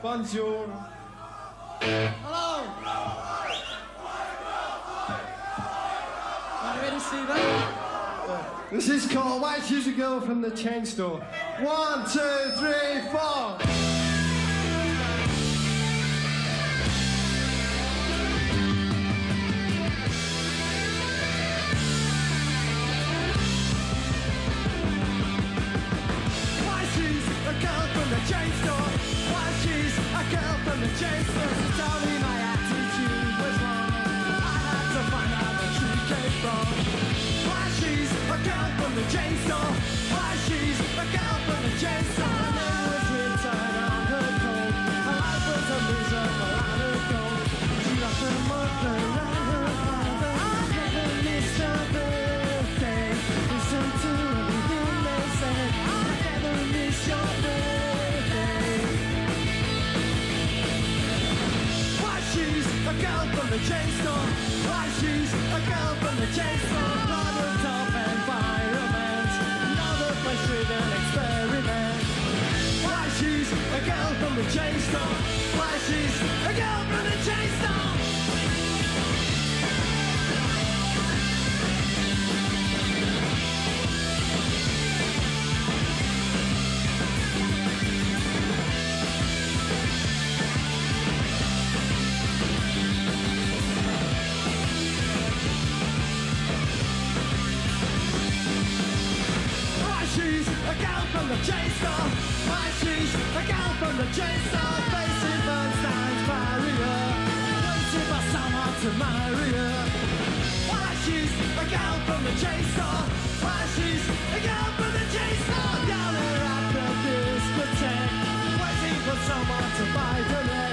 Bonjour. Hello. Are you ready to see that? This is called Why Choose a Girl from the Chain Store. 1, 2, 3, 4. Chain store. Why she's a girl from the chain store. She told me my attitude was wrong. I had to find out where she came from. Why she's a girl from the chain store. Why she's a girl from the chain store. Her name was written on her coat. Her life was a miserable and her goal. She lost her mother and her father. I never missed her birthday. Listen to everything they said. I never miss your birthday. A girl from the chain store. Why she's a girl from the chain store. Product of environment, another flesh-ridden experiment. Why she's a girl from the chain store. Why she's a girl from the chain store. A gal from the chain store. Why she's a gal from the chain store. Facing Bernstein's barrier, waiting for someone to marry her. Why she's a gal from the chain store. Why she's a gal from the chain store. Down there at the discotheque, waiting for someone to buy the leg.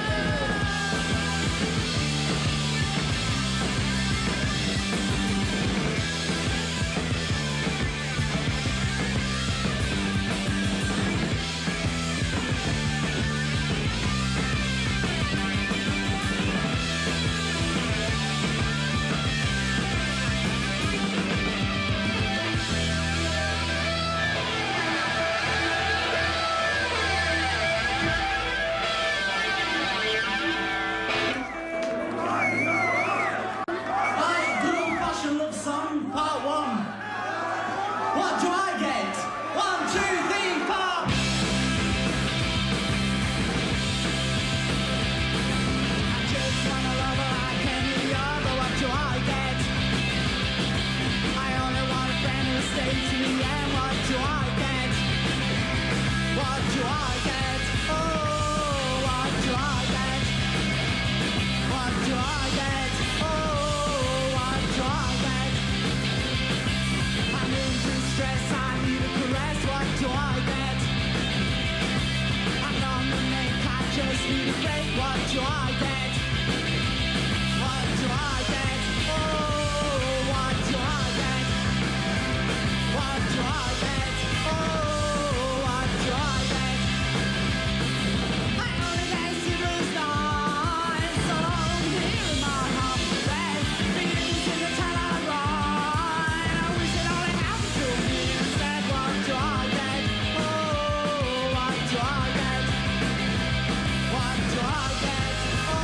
What do I get?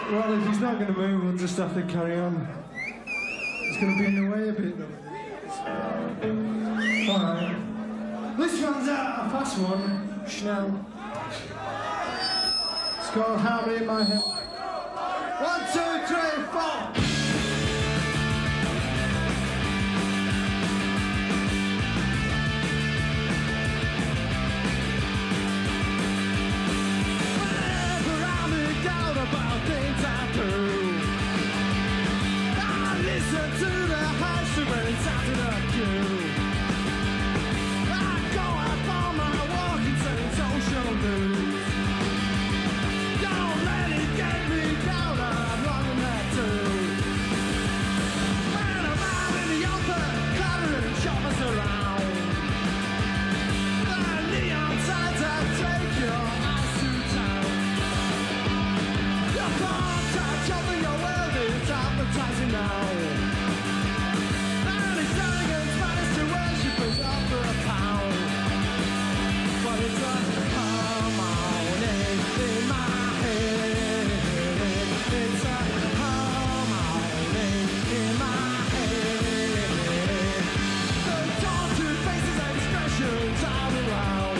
Well, if he's not going to move, we'll just have to carry on. It's going to be in the way a bit, though. Alright. This one's a fast one. Schnell. It's called Harmony in My Head. 1, 2, 3, 4. About things I do, I listen to the house when it's out in a queue. I go out for my walk and say social news. Don't let it get me down, I'm running that too. When I'm out in the open, cluttering shoppers around, the neon signs I take your eyes to town. Jumping your world is advertising now. And it's selling in Spanish to worship it up for a pound. But it's a harmony in my head. It's a harmony in my head. The taunted faces and expressions all around.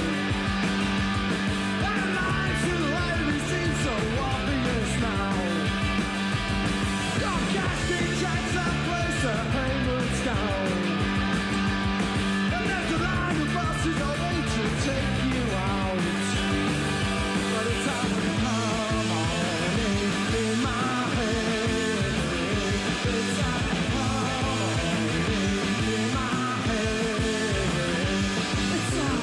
And lines to the light seem so obvious now. Casting checks and place the payments down. And there's a line of buses on way to take you out. But it's a harmony in my head. It's a harmony in my head. It's a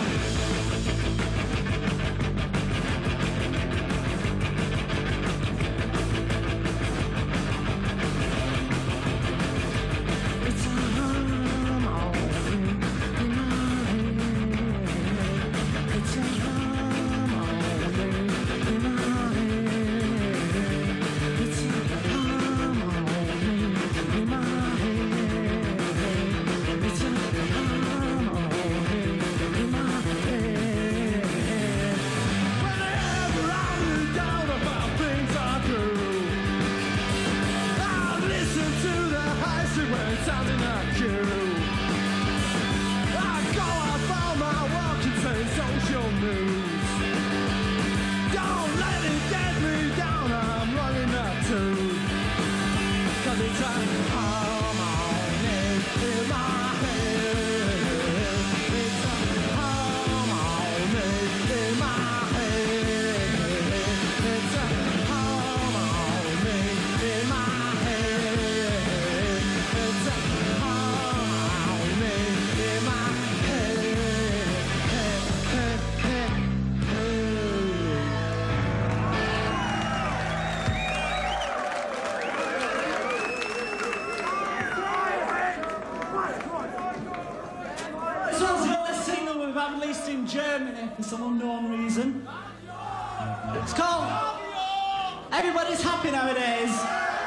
released in Germany for some unknown reason. It's called Everybody's Happy Nowadays.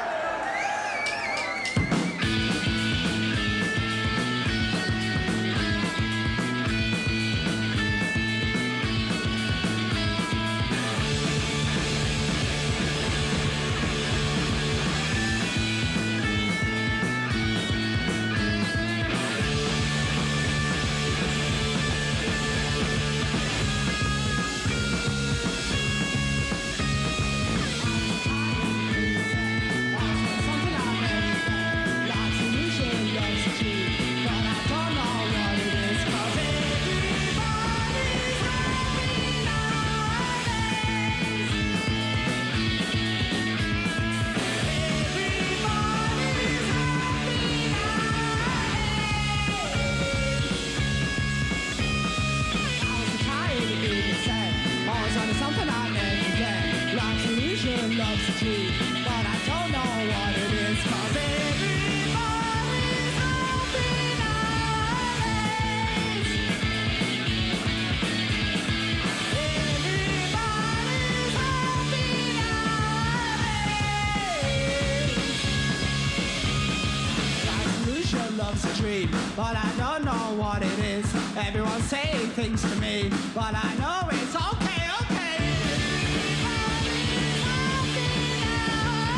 But I don't know what it is. Everyone's saying things to me, but I know it's okay, okay.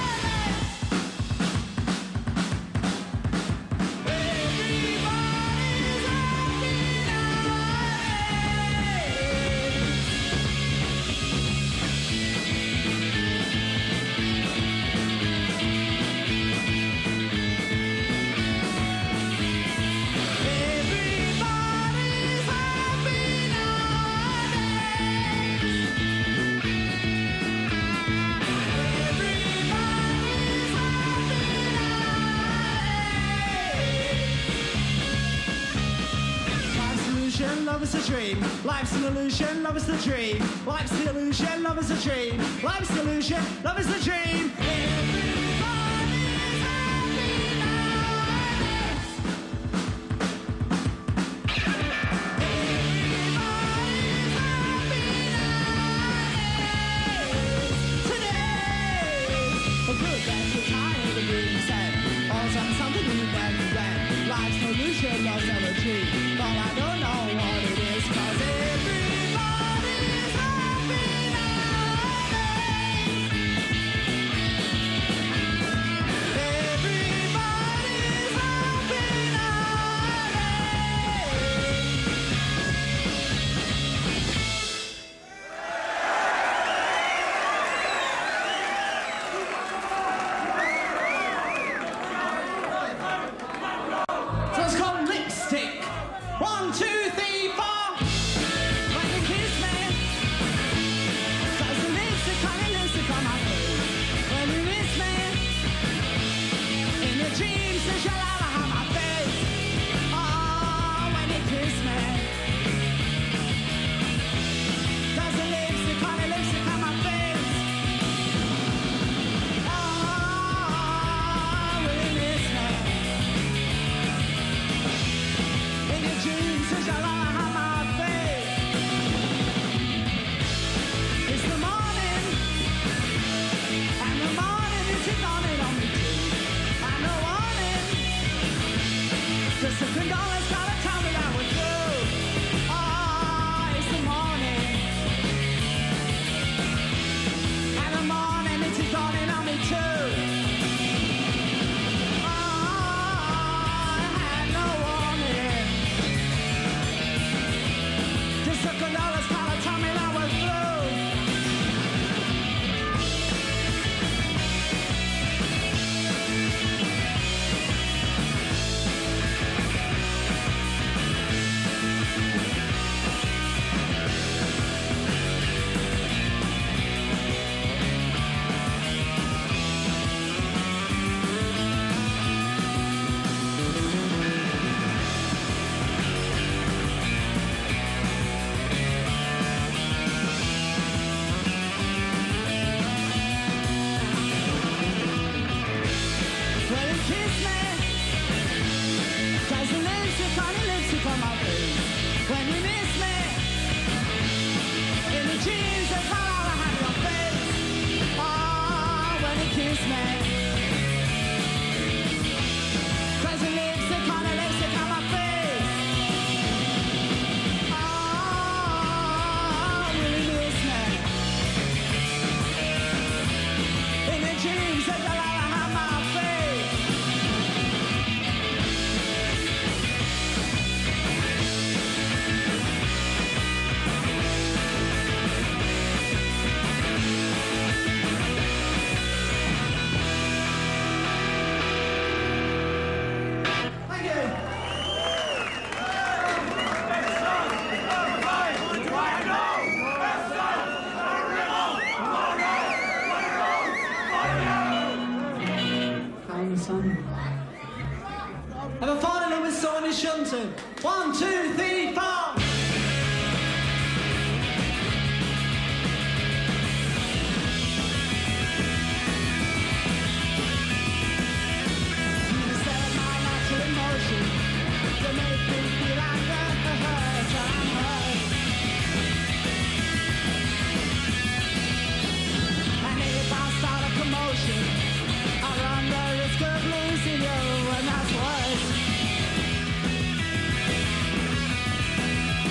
love is a dream. Life's an illusion, love is the dream. Life's the illusion, love is a dream. Life's the illusion, love is the dream. Everybody's happy nowadays. Everybody's happy nowadays. Today's a good dance, we're tired of being sad. All's on something new and red. Life's an illusion, love's not a dream. But I don't know what it is, 'cause everybody's happy nowadays. Everybody's happy nowadays. So it's called lipstick. 1, 2, 3, 4. When you kiss me, does the lipstick on your lipstick on my face? When you miss me, in your dreams, does your love on my face? Oh, when you kiss me, does the lipstick on your lipstick on my face? Oh, when you miss me. In your dreams, does your love have my face? It's the morning, and the morning is dawning on me too. And the warning, just a condolence gotta tell me that we're through. Oh, it's the morning, and the morning is dawning on me too. Oh, I had no warning. Just a condolence call and tell me that we're through. When you kiss me, does the lipstick on your lipstick on my face? When you miss me, in the dreams that fall out behind your face. Oh, when you kiss me, does the lipstick on your lipstick on my face? Oh, when you miss me, in the dreams that fall out behind my face. Thank you. Found the sun. Have a final with Sonny Shunton. 1, 2, 3, 4. You set my natural emotion. You make me feel like I'm hurt. And if I start a commotion, I run the risk of losing you, and that's worse.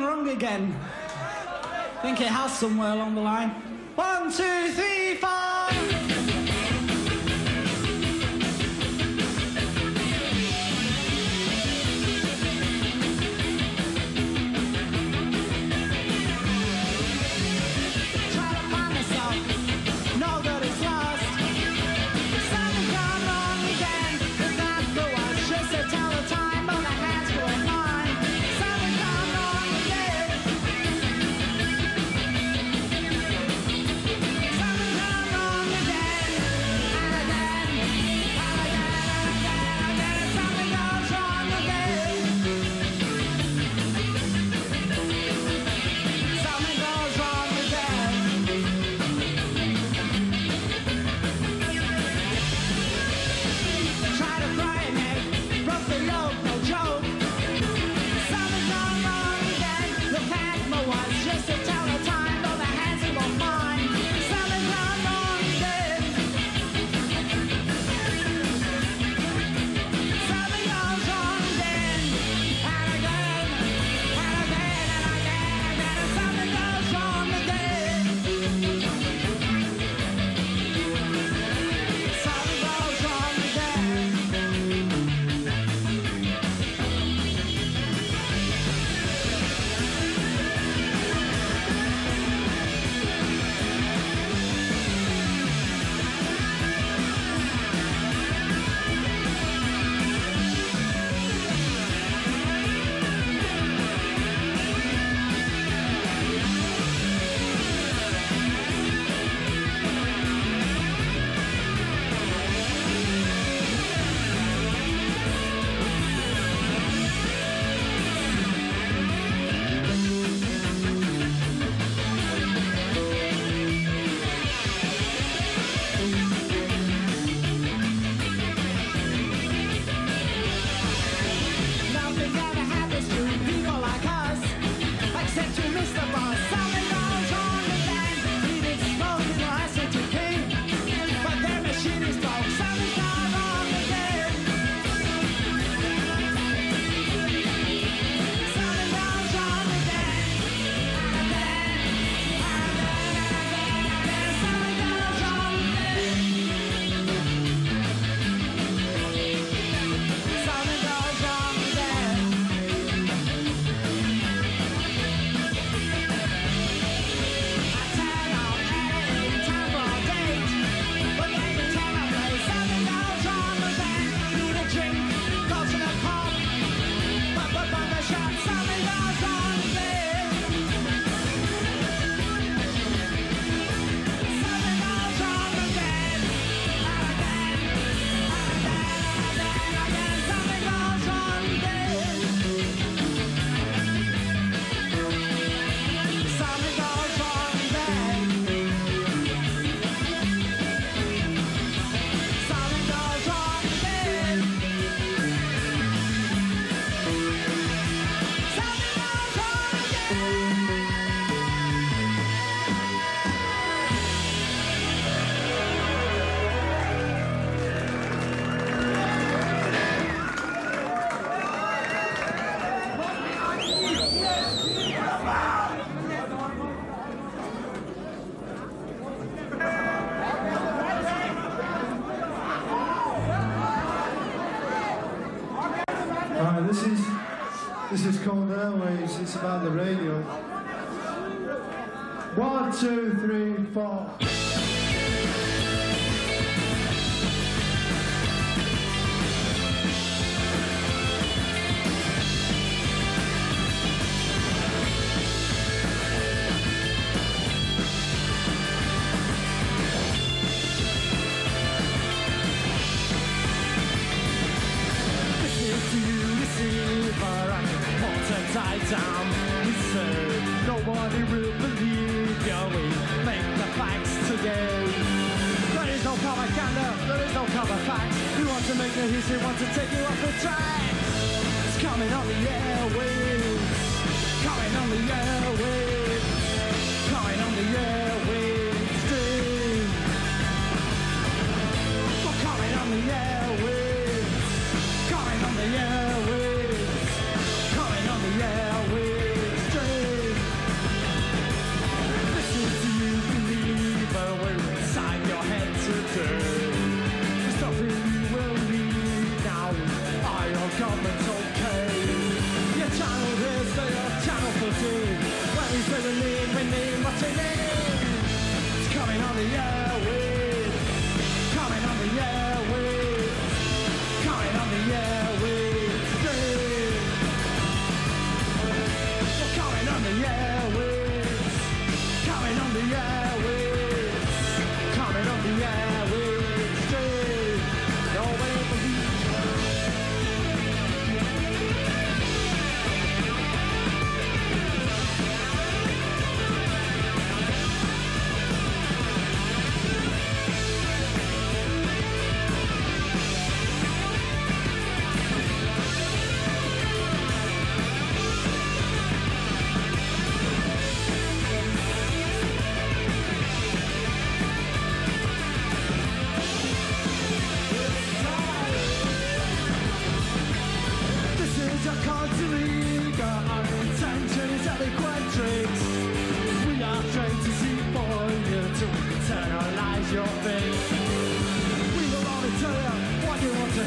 wrong again. I think it has somewhere along the line. 1, 2, 3, 4. This is called Airwaves. It's about the radio. 1, 2, 3, 4. Down, we say nobody will believe you. We make the facts today. There is no propaganda, there is no cover facts. We want to make the history, want to take you off the track. It's coming on the airwaves, coming on the airwaves, coming on the airwaves. Dude. We're coming on the airwaves, coming on the airwaves. Yeah, we stay.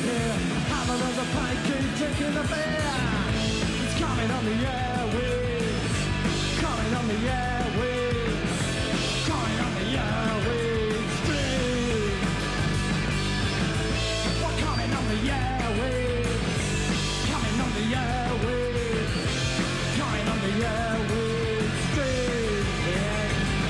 here. Have another pint, keep drinking the beer. It's coming on the airwaves. Coming on the airwaves. Coming on the airwaves. Stream. We're coming on the airwaves. Coming on the airwaves. Coming on the airwaves. Stream. Yeah.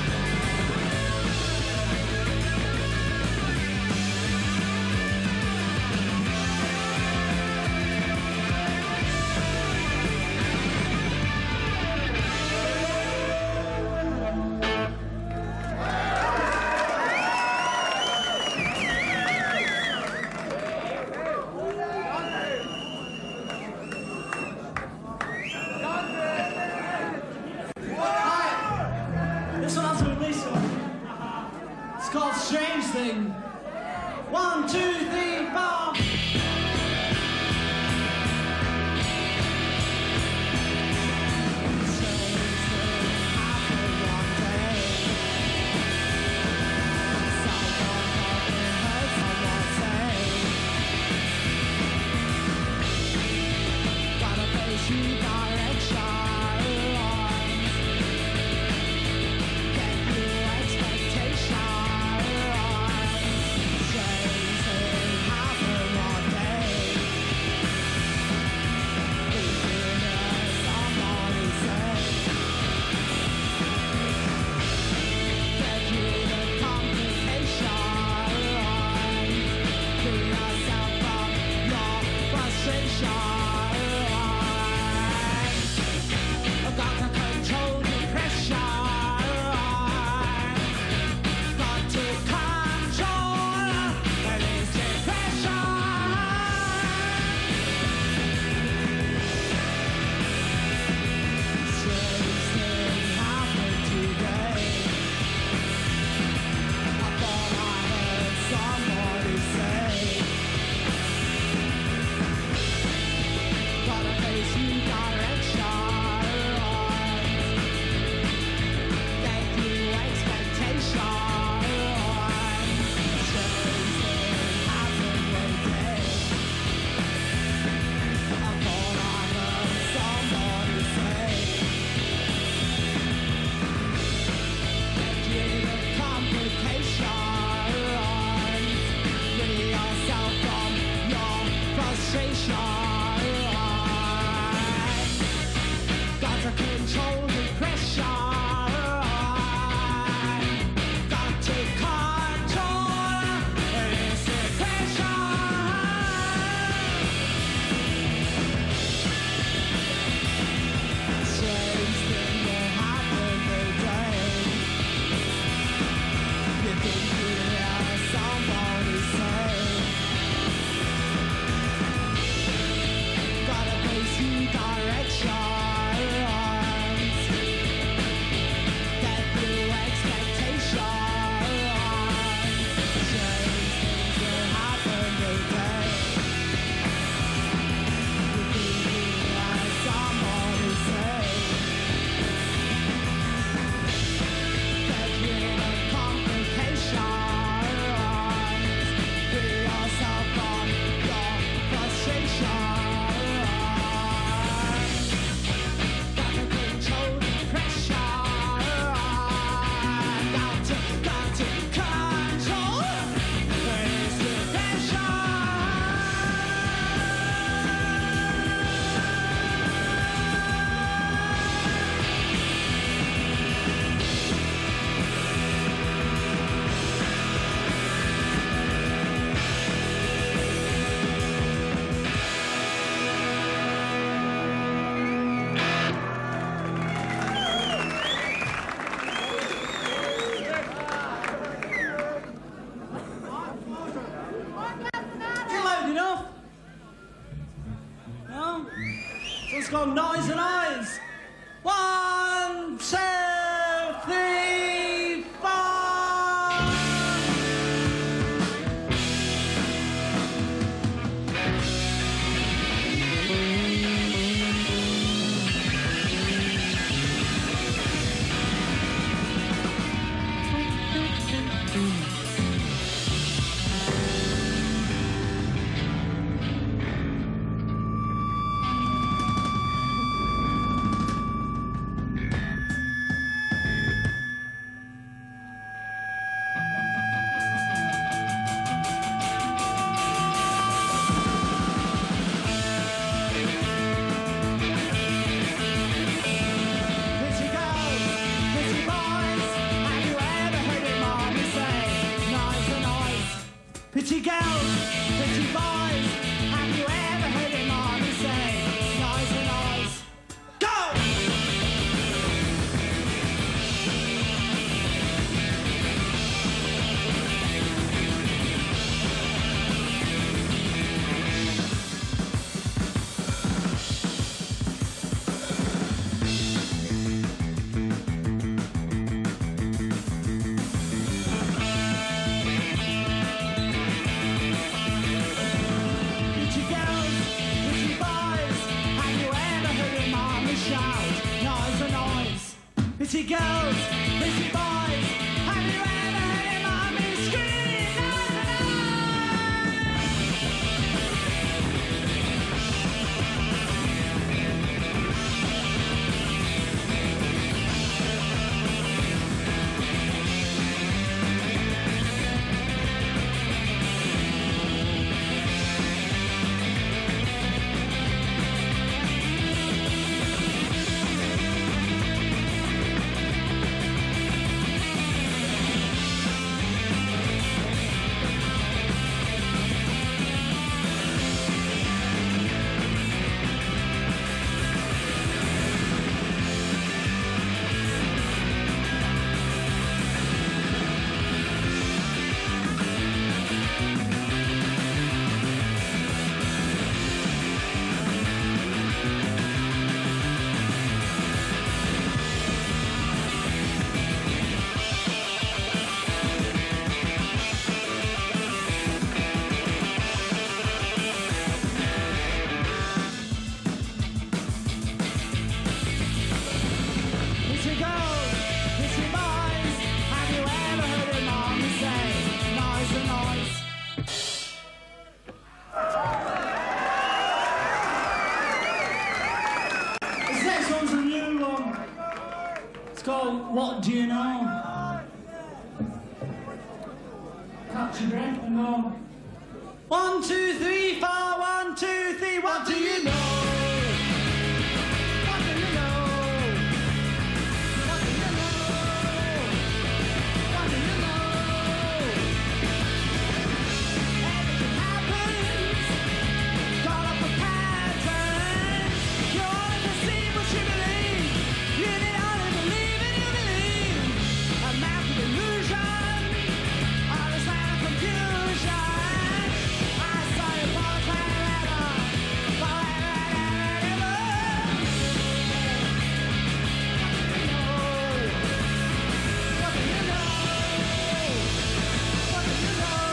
This one has to release one. It's called Strange Thing. 1, 2, 3, 4. Called Noise and Eyes. 1, 2, 3, 4. Pretty girls, pretty boys, have you ever heard mommy scream? What do you know? Catch your breath and go. 1, 2, 3, 4, 1, 2, 3. What do you know? What do you know? What do you know? What do you know? Everything happens. Call up a pattern. You only see what you believe. You need only believe. A map of illusion, all this kind of confusion. I saw you forever, forever. What do you know? What do you know?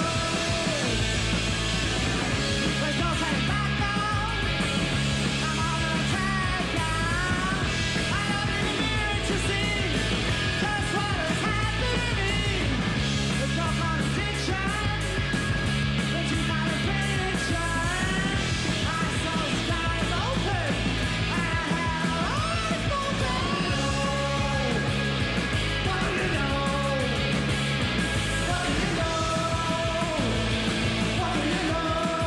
There's no turning back now. I'm on an attack now. I don't even need to see just what is happening. There's no contradiction. There's two kind of prediction. I saw skies open. I had eyes open. What do you know? What do you know? What do you know?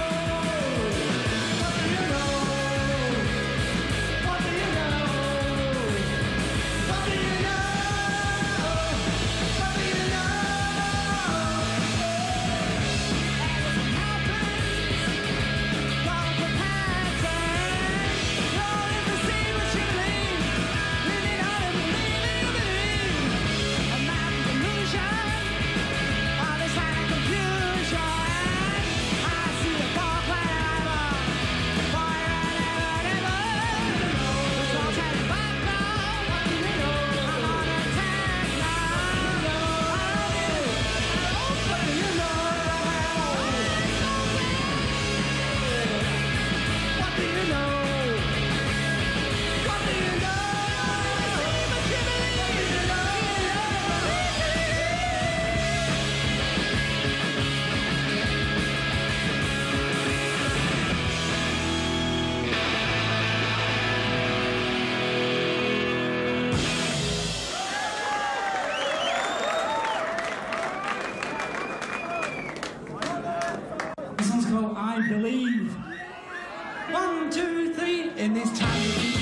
What do you know? What do you know? What do you know? What do you know? Everything happens. Call up a pattern. You only see what you believe. You need only believe. A map of illusion. All this kind of confusion. I see the dark forever. Forever. There's no turning back now. What do you know? I'm on attack now. What do you know? What do you know? What do you know? But you believe you know. This one's called I Believe. 1, 2, 3. In this time you can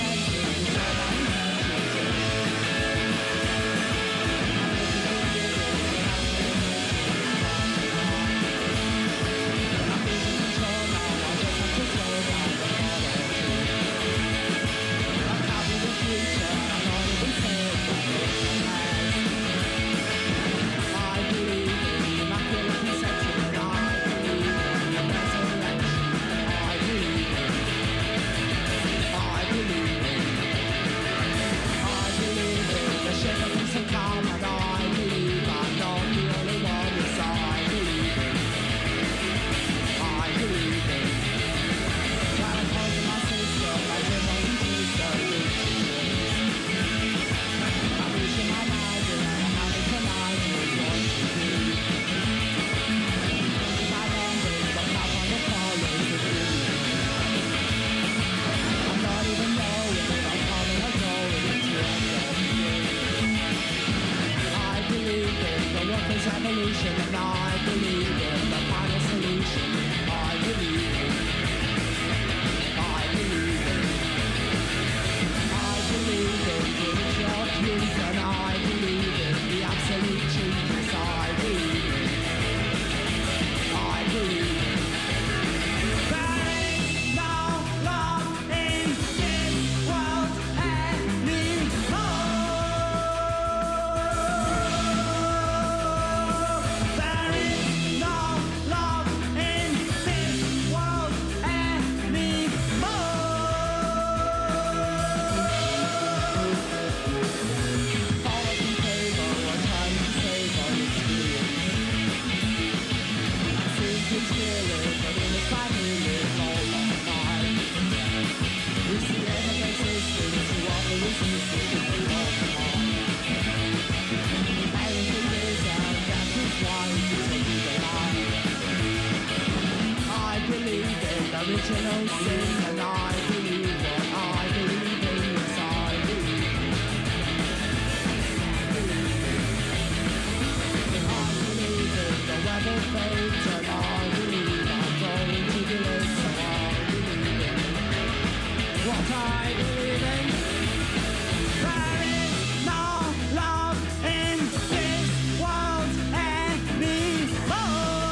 I believe original sin, and I believe what I believe in, yes I believe. I believe in the weather fades, and I believe I'm going to do it, so I believe in what I believe in. There is no love in this world anymore.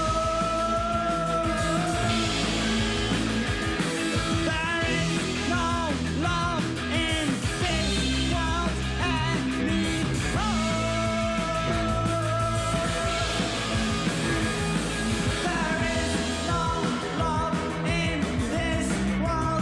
There is no love in this world anymore. There is no love in this world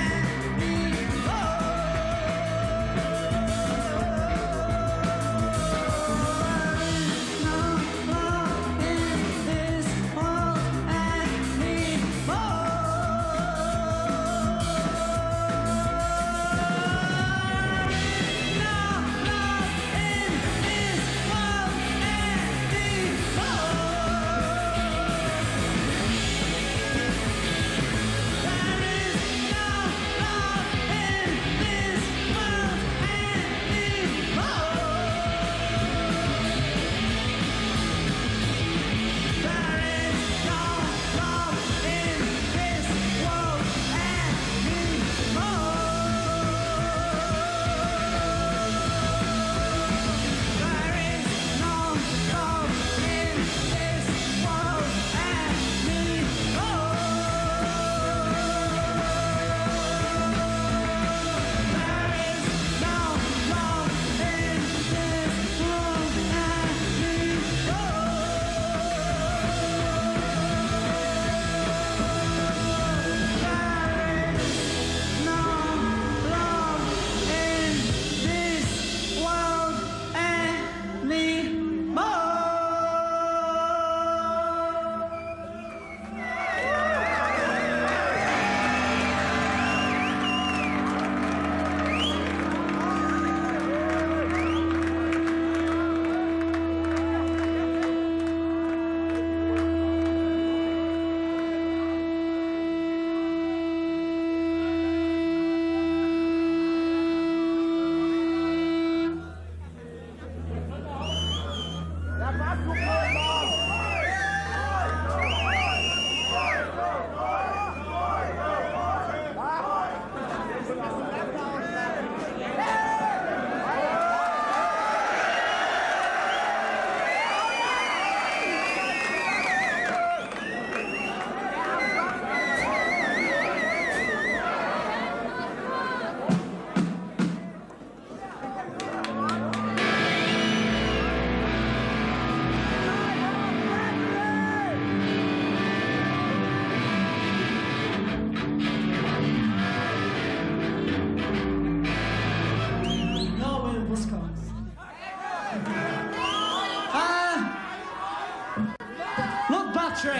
Look, battery.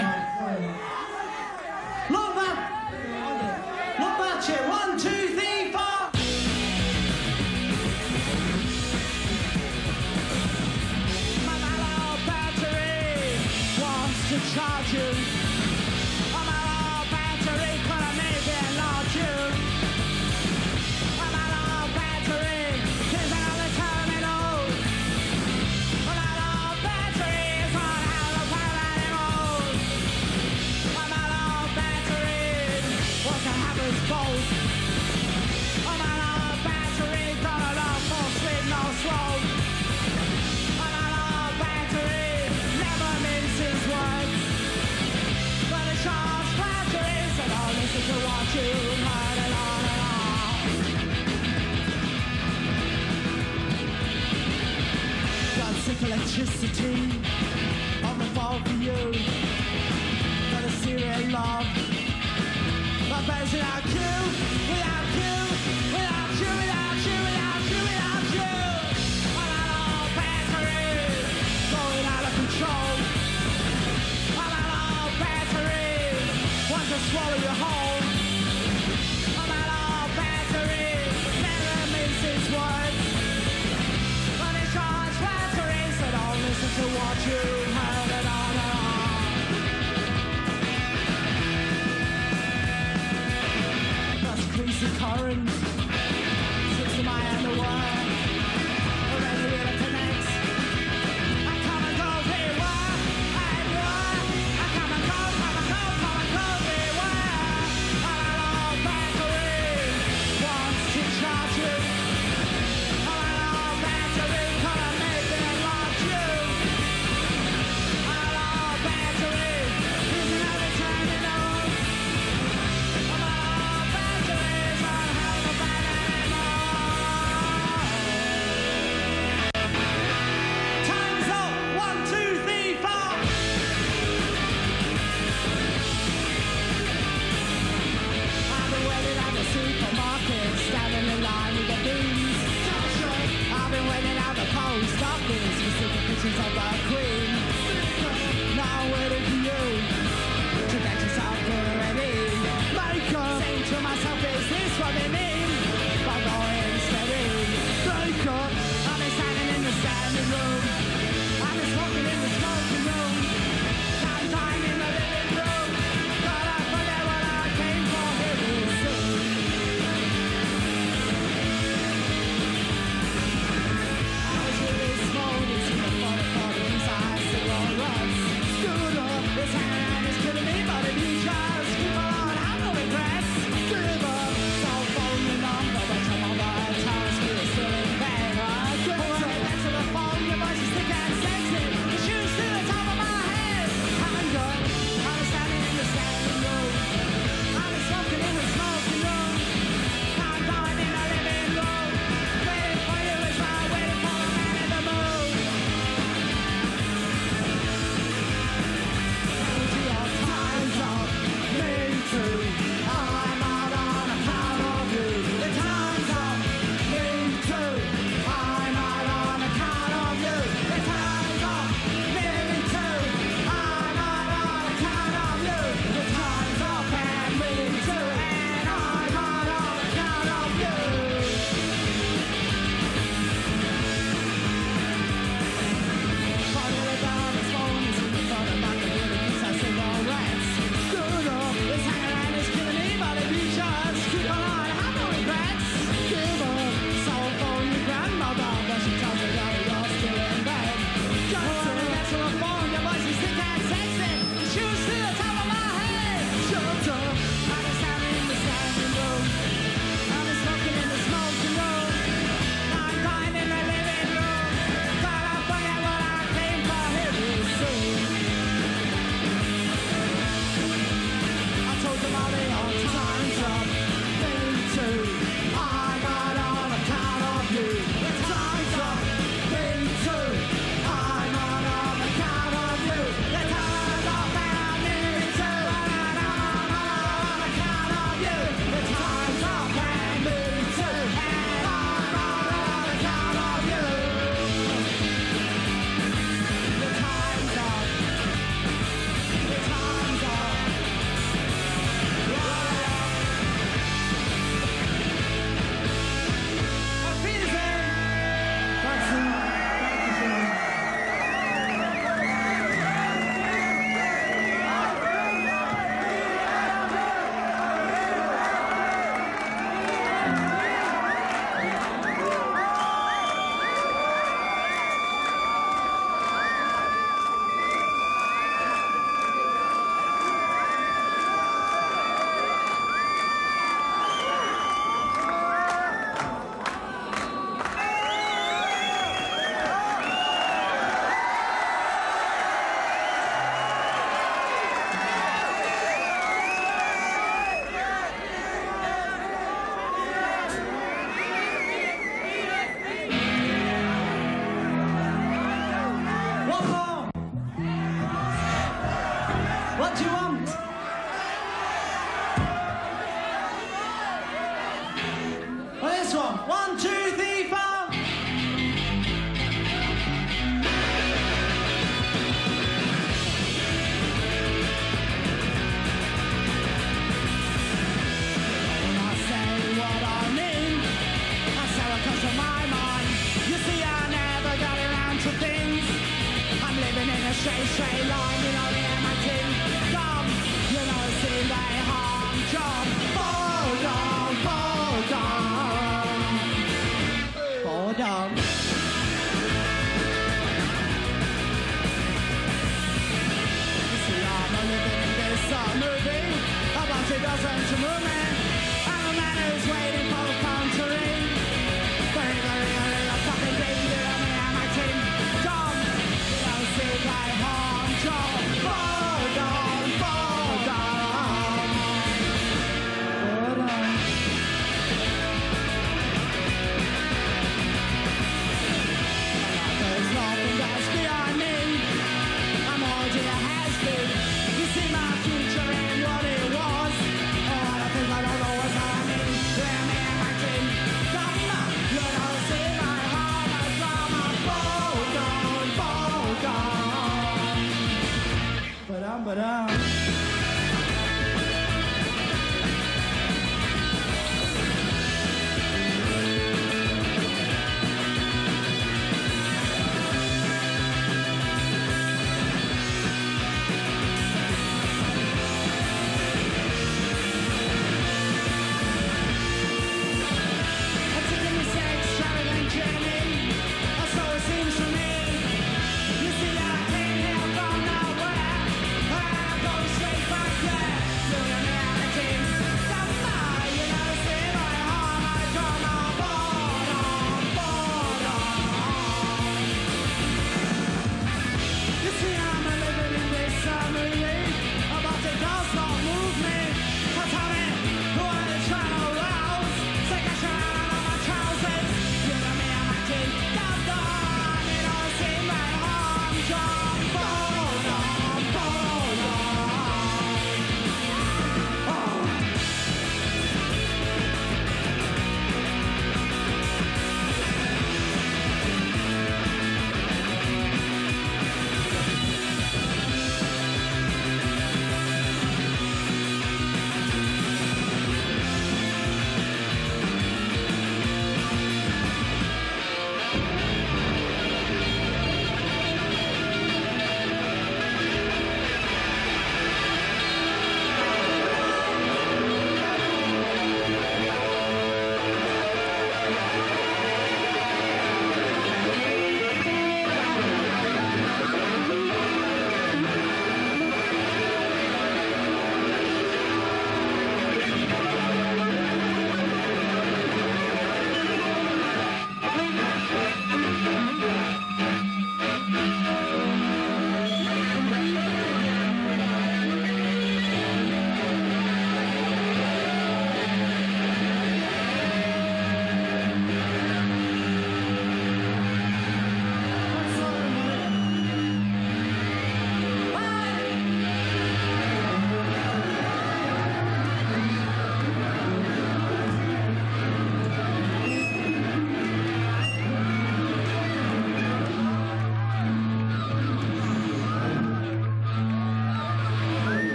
Look, battery. 1, 2, 3, 4. My little battery wants to charge you. My little battery could have maybe enlarged you. My little battery is on the terminal. My little battery is on autopilot mode. My little battery wants to have his bolt. My little battery got a lot more sweet, no smoke. My little battery never minces words. But a charged battery said, "Oh, listen to what you heard and on and on." Got sick electricity on the phone for you. Got a serious love. My baby's without you, without you, without you, without you, without you, without you. My little battery going out of control. My little battery wants to swallow you whole. My little battery never minces words. But it's charged battery, so don't listen to what you heard and on and on. orange. Six to my underwear. Around the wheel it connects. I come and go beware. And where? I come and go beware. And an old battery wants to charge you. And an old battery gonna make it unlock you. And an old battery is never turning on. And an old battery's not held up anymore. Time's up! 1, 2, 3, 4! I've been waiting at the supermarket, standing in line with the beans. I've been waiting at the post office, receiving pictures of